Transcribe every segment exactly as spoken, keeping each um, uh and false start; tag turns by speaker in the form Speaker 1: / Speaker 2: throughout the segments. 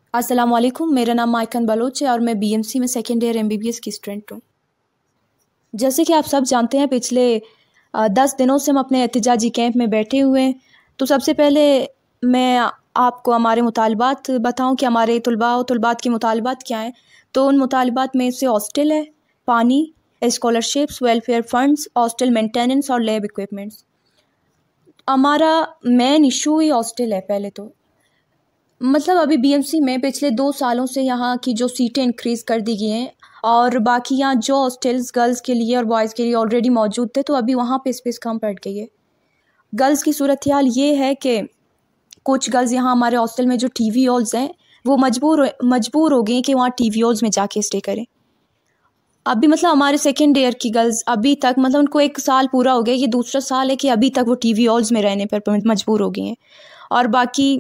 Speaker 1: अस्सलाम वालेकुम, मेरा नाम माइकन बलोच है और मैं बीएमसी में सेकेंड ईयर एमबीबीएस की स्टूडेंट हूँ। जैसे कि आप सब जानते हैं, पिछले अ, दस दिनों से हम अपने एहतिजाजी कैंप में बैठे हुए हैं। तो सबसे पहले मैं आपको हमारे मुतालबात बताऊं कि हमारे तुलबा और तुलबात के मुतालबात क्या हैं। तो उन मुतालबात में से हॉस्टल है, पानी, scholarships, welfare funds, hostel maintenance और लैब इक्विपमेंट्स। हमारा मेन इशू ही हॉस्टल है। पहले तो मतलब अभी बीएमसी में पिछले दो सालों से यहाँ की जो सीटें इंक्रीज़ कर दी गई हैं और बाकी यहाँ जो हॉस्टल्स गर्ल्स के लिए और बॉयज़ के लिए ऑलरेडी मौजूद थे, तो अभी वहाँ पे स्पेस कम पड़ गई है। गर्ल्स की सूरत हाल ये है कि कुछ गर्ल्स यहाँ हमारे हॉस्टल में जो टीवी हॉल्स हैं वो मजबूर मजबूर हो गई कि वहाँ टीवी हॉल्स में जाके स्टे करें। अभी मतलब हमारे सेकेंड ईयर की गर्ल्स अभी तक मतलब उनको एक साल पूरा हो गया, ये दूसरा साल है कि अभी तक वो टीवी हॉल्स में रहने पर मजबूर हो गई हैं। और बाकी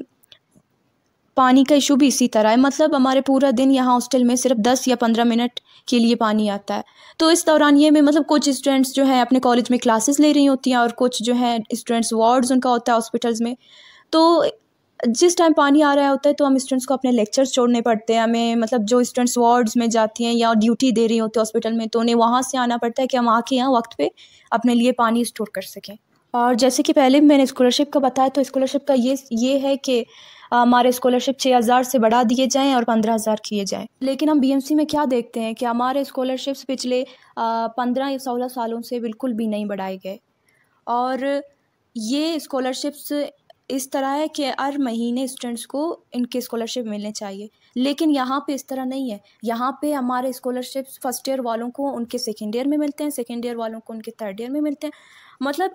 Speaker 1: पानी का इशू भी इसी तरह है। मतलब हमारे पूरा दिन यहाँ हॉस्टल में सिर्फ दस या पंद्रह मिनट के लिए पानी आता है। तो इस दौरान ये में मतलब कुछ स्टूडेंट्स जो है अपने कॉलेज में क्लासेस ले रही होती हैं और कुछ जो है स्टूडेंट्स वार्ड्स उनका होता है हॉस्पिटल्स में। तो जिस टाइम पानी आ रहा होता है तो हम स्टूडेंट्स को अपने लेक्चर्स छोड़ने पड़ते हैं। हमें मतलब जो स्टूडेंट्स वार्ड्स में जाती हैं या ड्यूटी दे रही होती है हॉस्पिटल में, तो उन्हें वहाँ से आना पड़ता है कि हम आके यहाँ वक्त पे अपने लिए पानी स्टोर कर सकें। और जैसे कि पहले मैंने स्कॉलरशिप का बताया, तो स्कॉलरशिप का ये ये है कि हमारे स्कॉलरशिप छः हज़ार से बढ़ा दिए जाएं और पंद्रह हज़ार किए जाएं। लेकिन हम बीएमसी में क्या देखते हैं कि हमारे स्कॉलरशिप्स पिछले पंद्रह या सोलह सालों से बिल्कुल भी नहीं बढ़ाए गए। और ये स्कॉलरशिप्स इस तरह है कि हर महीने स्टूडेंट्स को इनके स्कॉलरशिप मिलने चाहिए, लेकिन यहाँ पे इस तरह नहीं है। यहाँ पे हमारे स्कॉलरशिप्स फर्स्ट ईयर वालों को उनके सेकेंड ईयर में मिलते हैं, सेकेंड ईयर वालों को उनके थर्ड ईयर में मिलते हैं। मतलब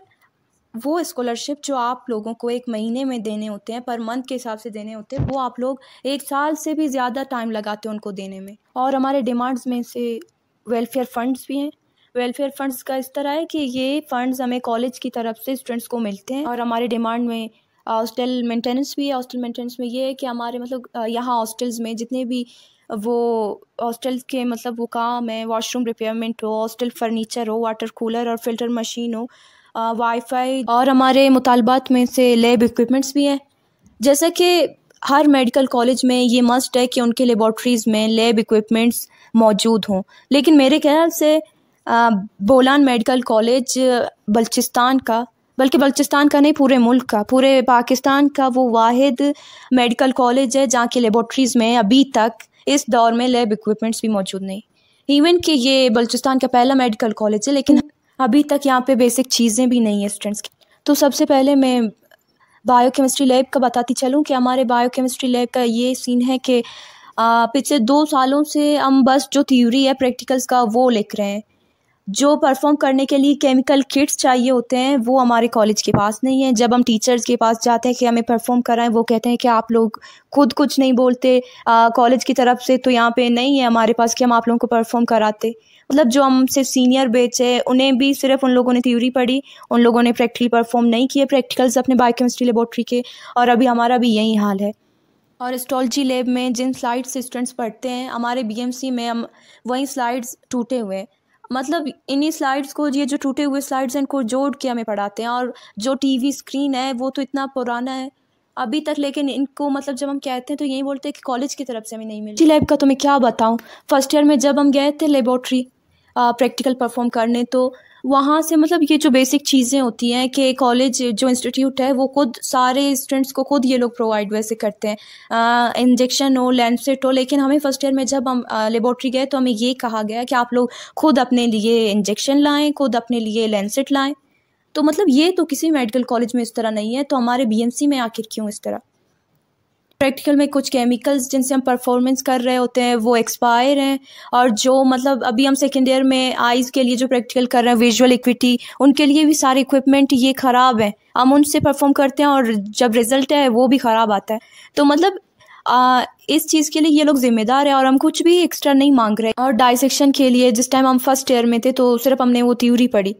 Speaker 1: वो स्कॉलरशिप जो आप लोगों को एक महीने में देने होते हैं, पर मंथ के हिसाब से देने होते हैं, वो आप लोग एक साल से भी ज़्यादा टाइम लगाते हैं उनको देने में। और हमारे डिमांड्स में से वेलफेयर फंड्स भी हैं। वेलफेयर फंड्स का इस तरह है कि ये फंड्स हमें कॉलेज की तरफ से स्टूडेंट्स को मिलते हैं। और हमारे डिमांड में हॉस्टल मेंटेनेंस भी है। हॉस्टल मेंटेनेंस में ये है कि हमारे मतलब यहाँ हॉस्टल्स में जितने भी वो हॉस्टल के मतलब वो काम है, वॉशरूम रिपेयरमेंट हो, हॉस्टल फर्नीचर हो, वाटर कूलर और फिल्टर मशीन हो, वाईफाई, और हमारे मुतालबात में से लैब इक्विपमेंट्स भी हैं। जैसा कि हर मेडिकल कॉलेज में ये मस्ट है कि उनके लेबॉर्ट्रीज़ में लैब इक्विपमेंट्स मौजूद हों, लेकिन मेरे ख्याल से आ, बोलान मेडिकल कॉलेज बलूचिस्तान का, बल्कि बलूचिस्तान का नहीं पूरे मुल्क का, पूरे पाकिस्तान का वो वाहिद मेडिकल कॉलेज है जहाँ की लेबॉर्ट्रीज़ में अभी तक इस दौर में लैब इक्विपमेंट्स भी मौजूद नहीं। इवन कि ये बलूचिस्तान का पहला मेडिकल कॉलेज है, लेकिन अभी तक यहाँ पे बेसिक चीज़ें भी नहीं है स्टूडेंट्स की। तो सबसे पहले मैं बायोकेमिस्ट्री लैब का बताती चलूँ कि हमारे बायोकेमिस्ट्री लैब का ये सीन है कि पिछले दो सालों से हम बस जो थ्योरी है प्रैक्टिकल्स का वो लिख रहे हैं। जो परफॉर्म करने के लिए केमिकल किट्स चाहिए होते हैं वो हमारे कॉलेज के पास नहीं है। जब हम टीचर्स के पास जाते हैं कि हमें परफॉर्म कराएं, वो कहते हैं कि आप लोग खुद कुछ नहीं बोलते कॉलेज की तरफ से, तो यहाँ पे नहीं है हमारे पास कि हम आप लोगों को परफॉर्म कराते। मतलब जो हमसे सीनियर बैच है उन्हें भी सिर्फ उन लोगों ने थ्योरी पढ़ी, उन लोगों ने प्रैक्टिकली परफॉर्म नहीं किए प्रैक्टिकल्स अपने बायोकेमिस्ट्री लेबॉर्ट्री के। और अभी हमारा भी यही हाल है। और हिस्टोलॉजी लैब में जिन स्लाइड्स स्टूडेंट्स पढ़ते हैं, हमारे बीएमसी में हम वही स्लाइड्स टूटे हुए हैं। मतलब इन्हीं स्लाइड्स को, ये जो टूटे हुए स्लाइड्स हैं, इनको जोड़ के हमें पढ़ाते हैं। और जो टीवी स्क्रीन है वो तो इतना पुराना है अभी तक, लेकिन इनको मतलब जब हम कहते हैं तो यही बोलते हैं कि कॉलेज की तरफ से हमें नहीं मिली। लैब का तो मैं क्या बताऊं, फर्स्ट ईयर में जब हम गए थे लेबॉर्ट्री प्रैक्टिकल परफॉर्म करने, तो वहाँ से मतलब ये जो बेसिक चीज़ें होती हैं कि कॉलेज जो इंस्टीट्यूट है वो खुद सारे स्टूडेंट्स को खुद ये लोग प्रोवाइड वैसे करते हैं, इंजेक्शन हो, लैंसेट हो। लेकिन हमें फर्स्ट ईयर में जब हम लेबॉर्ट्री गए तो हमें ये कहा गया कि आप लोग खुद अपने लिए इंजेक्शन लाएं, खुद अपने लिए लैंसेट लाएं। तो मतलब ये तो किसी मेडिकल कॉलेज में इस तरह नहीं है, तो हमारे बीएमसी में आखिर क्यों इस तरह? प्रैक्टिकल में कुछ केमिकल्स जिनसे हम परफॉर्मेंस कर रहे होते हैं वो एक्सपायर हैं। और जो मतलब अभी हम सेकेंड ईयर में आइज़ के लिए जो प्रैक्टिकल कर रहे हैं, विजुअल इक्विटी, उनके लिए भी सारे इक्विपमेंट ये ख़राब हैं। हम उनसे परफॉर्म करते हैं और जब रिज़ल्ट है वो भी ख़राब आता है। तो मतलब आ, इस चीज़ के लिए ये लोग जिम्मेदार है और हम कुछ भी एक्स्ट्रा नहीं मांग रहे। और डाइसेक्शन के लिए जिस टाइम हम फर्स्ट ईयर में थे तो सिर्फ हमने वो थ्योरी पढ़ी,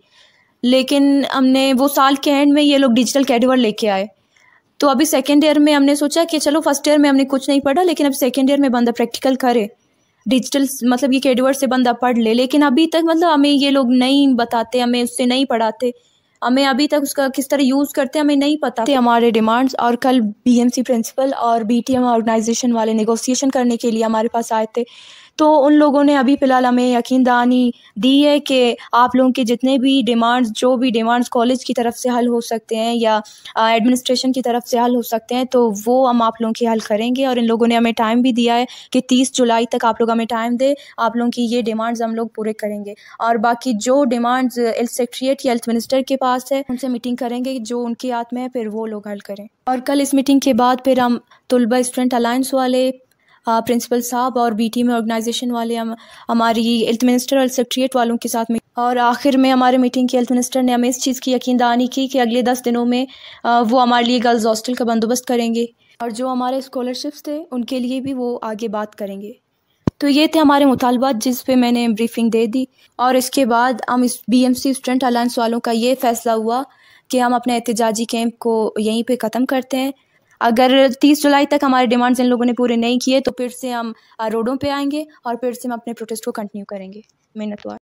Speaker 1: लेकिन हमने वो साल के एंड में ये लोग डिजिटल कैडवर लेके आए। तो अभी सेकेंड ईयर में हमने सोचा कि चलो फर्स्ट ईयर में हमने कुछ नहीं पढ़ा, लेकिन अब सेकेंड ईयर में बंदा प्रैक्टिकल करे, डिजिटल मतलब ये कैडवर से बंदा पढ़ ले। लेकिन अभी तक मतलब हमें ये लोग नहीं बताते, हमें उससे नहीं पढ़ाते। हमें अभी तक उसका किस तरह यूज़ करते हैं हमें नहीं पता हमारे डिमांड्स। और कल बीएमसी प्रिंसिपल और बीटीएम ऑर्गेनाइजेशन वाले नेगोशिएशन करने के लिए हमारे पास आए थे, तो उन लोगों ने अभी फ़िलहाल हमें यकीन दहानी दी है कि आप लोगों के जितने भी डिमांड्स जो भी डिमांड्स कॉलेज की तरफ से हल हो सकते हैं या एडमिनिस्ट्रेशन की तरफ से हल हो सकते हैं, तो वो हम आप लोगों की हल करेंगे। और इन लोगों ने हमें टाइम भी दिया है कि तीस जुलाई तक आप लोग हमें टाइम दें, आप लोगों की ये डिमांड्स हम लोग पूरे करेंगे। और बाकी जो डिमांड्स हेल्थ सेक्रेटरीट या हेल्थ मिनिस्टर के पास है उनसे मीटिंग करेंगे, जो उनके हाथ में है फिर वो लोग हल करें। और कल इस मीटिंग के बाद फिर हम तुलबा स्टूडेंट अलायंस वाले, प्रिंसिपल साहब और बीटी में ऑर्गेनाइजेशन वाले, हम हमारी हेल्थ मिनिस्टर और सेक्रेटरीट वालों के साथ में, और आखिर में हमारे मीटिंग के हेल्थ मिनिस्टर ने हमें इस चीज़ की यकीन दहानी की कि अगले दस दिनों में वो हमारे लिए गर्ल्स हॉस्टल का बंदोबस्त करेंगे और जो हमारे स्कॉलरशिप्स थे उनके लिए भी वो आगे बात करेंगे। तो ये थे हमारे मुतालबात जिस पे मैंने ब्रीफिंग दे दी। और इसके बाद हम इस बीएमसी स्टूडेंट अलायंस वालों का ये फैसला हुआ कि हम अपने एहतजाजी कैंप को यहीं पे ख़त्म करते हैं। अगर तीस जुलाई तक हमारे डिमांड्स इन लोगों ने पूरे नहीं किए तो फिर से हम रोडों पे आएंगे और फिर से हम अपने प्रोटेस्ट को कंटिन्यू करेंगे। मिन्नतवार।